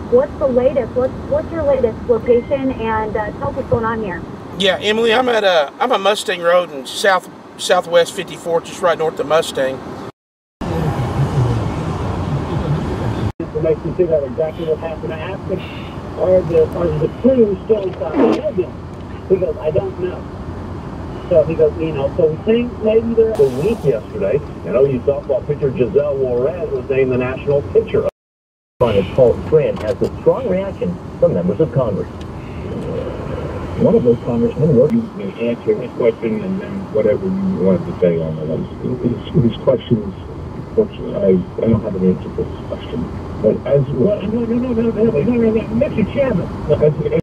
What's the latest? What's your latest location? And tell us what's going on here. Yeah, Emily, I'm at Mustang Road in southwest 54, just right north of Mustang. Information to that exactly what happened. I asked him, are the crews still inside the building? He goes, I don't know. So he goes, so we think maybe they're a week yesterday. And OU softball pitcher Giselle Juarez was named the national pitcher. Paul Friend has a strong reaction from members of Congress. One of those congressmen was... You answer his question and then whatever you wanted to say on the list. His question is, I don't have an answer for this question. But as... Well, no, Mr. Chairman.